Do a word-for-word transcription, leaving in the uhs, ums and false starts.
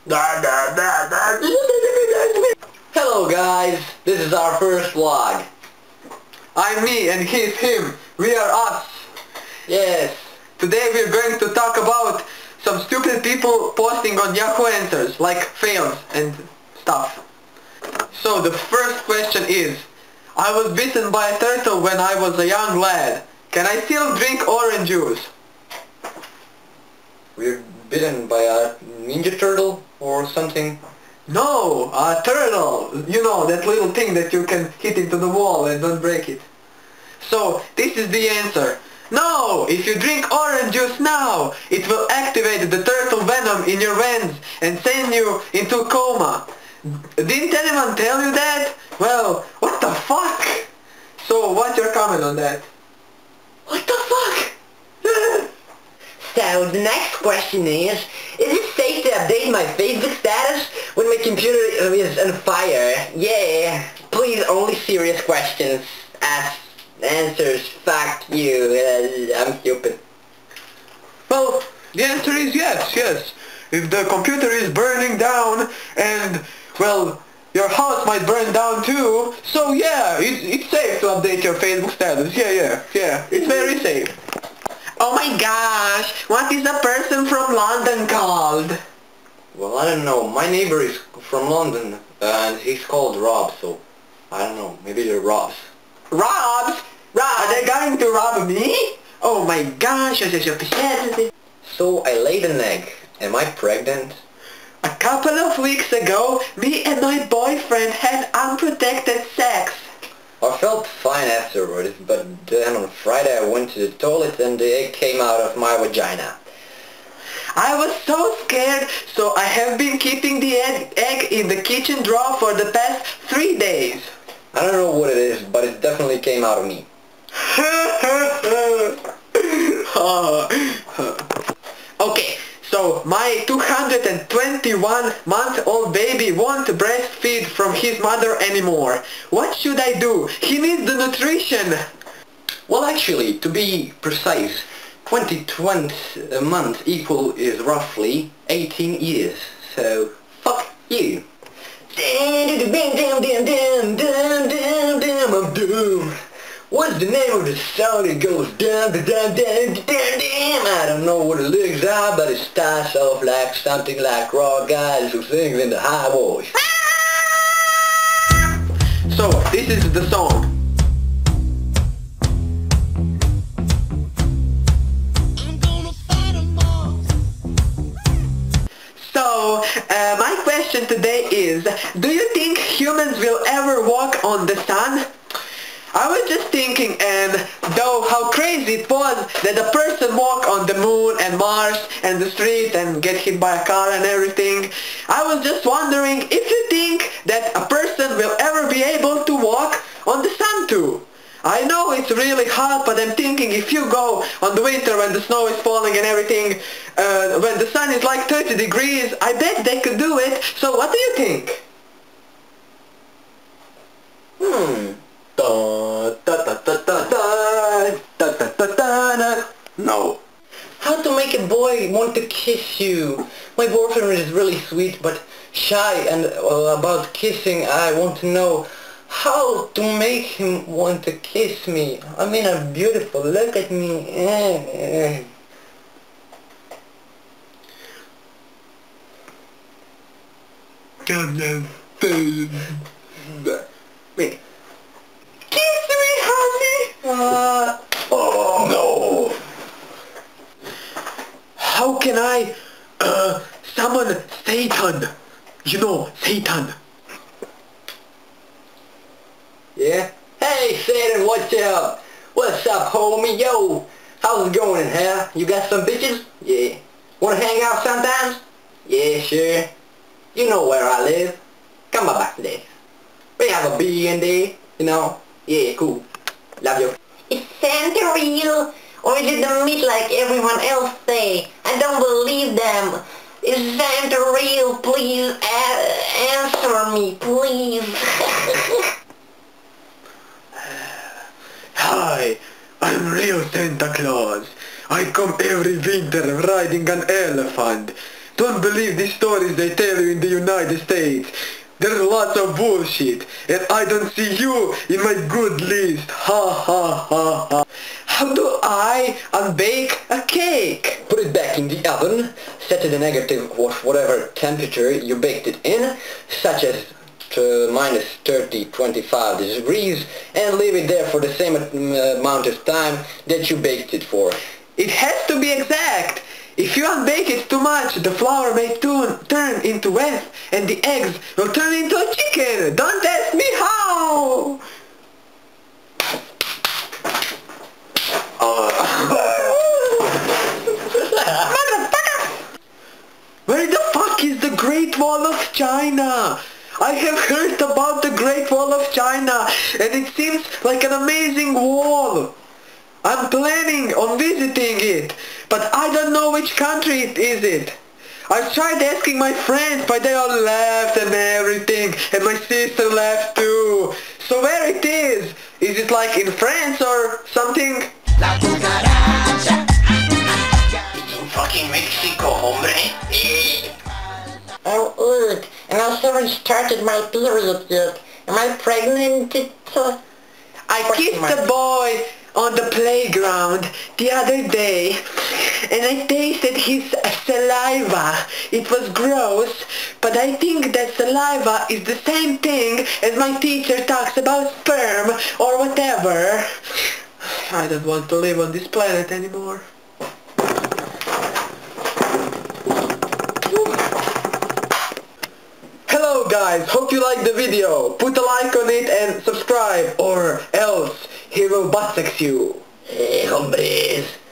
Hello guys, this is our first vlog. I'm me and he's him. We are us. Yes. Today we're going to talk about some stupid people posting on Yahoo Answers, like fails and stuff. So the first question is, I was bitten by a turtle when I was a young lad. Can I still drink orange juice? We're bitten by a ninja turtle or something? No, a turtle. You know, that little thing that you can hit into the wall and don't break it. So this is the answer. No! If you drink orange juice now, it will activate the turtle venom in your veins and send you into a coma. Didn't anyone tell you that? Well, what the fuck? So what's your comment on that? What the fuck? So the next question is, is it safe to update my Facebook status when my computer is on fire? Yeah, please only serious questions. Ask answers, fuck you, uh, I'm stupid. Well, the answer is yes, yes. If the computer is burning down and, well, your house might burn down too, so yeah, it, it's safe to update your Facebook status. Yeah, yeah, yeah, it's very safe. Oh my gosh, what is the person from London called? Well, I don't know. My neighbor is from London and he's called Rob, so I don't know. Maybe they're Robs. Robs? Rob, are they going to rob me? Oh my gosh. So I laid an egg. Am I pregnant? A couple of weeks ago, me and my boyfriend had unprotected sex. I felt fine afterwards, but then on Friday I went to the toilet and the egg came out of my vagina. I was so scared, so I have been keeping the egg, egg in the kitchen drawer for the past three days. I don't know what it is, but it definitely came out of me. Okay, so my two hundred twenty-one month old baby won't breastfeed from his mother anymore. What should I do? He needs the nutrition. Well, actually, to be precise, twenty-twenty a month equal is roughly eighteen years. So, fuck you. I'm doomed. What's the name of the song that goes down, down, down, down, down, down? I don't know what the lyrics are, but it starts off like something like raw guys who sings in the high voice. So, this is the song. So, uh, my question today is, do you think humans will ever walk on the sun? I was just thinking, and though how crazy it was that a person walk on the moon and Mars and the street and get hit by a car and everything, I was just wondering if you think that a person will ever be able to walk on the sun too. I know it's really hot, but I'm thinking if you go on the winter when the snow is falling and everything, uh, when the sun is like thirty degrees, I bet they could do it. So what do you think? Hmm. Da, da, da, da, da, da, da, da, da, da, da. No. How to make a boy want to kiss you? My boyfriend is really sweet but shy, and uh, about kissing I want to know how to make him want to kiss me. I mean, I'm beautiful, look at me. Wait. Kiss me, honey! Uh, oh no! How can I, uh, summon Satan? You know, Satan. Yeah? Hey Satan, what's up? What's up, homie? Yo! How's it going in here? You got some bitches? Yeah. Wanna hang out sometimes? Yeah, sure. You know where I live. Come on back there. We have a B and D, you know? Yeah, cool. Love you. Is Santa real? Or is it the meat like everyone else say? I don't believe them. Is Santa real? Please a answer me, please. Hi, I'm real Santa Claus. I come every winter riding an elephant. Don't believe these stories they tell you in the United States. There's lots of bullshit, and I don't see you in my good list. Ha ha ha ha. How do I unbake a cake? Put it back in the oven, set to the negative or whatever temperature you baked it in, such as to minus thirty, twenty-five degrees, and leave it there for the same amount of time that you baked it for. It has to be exact. If you unbake it too much, the flour may turn, turn into wet, and the eggs will turn into a chicken. Don't ask me how! Uh, Motherfucker! Where the fuck is the Great Wall of China? I have heard about the Great Wall of China, and it seems like an amazing wall. I'm planning on visiting it, but I don't know which country it is it. I've tried asking my friends, but they all laughed and everything, and my sister laughed too. So where it is? Is it like in France or something? La cucaracha. It's in fucking Mexico, hombre. Oh, look, and I haven't started my period yet. Am I pregnant? Uh, I kissed a boy on the playground the other day, and I tasted his saliva. It was gross, but I think that saliva is the same thing as my teacher talks about sperm or whatever. I don't want to live on this planet anymore. Hello guys, hope you liked the video. Put a like on it and subscribe, or else he will butt sex you. Hey, hombres.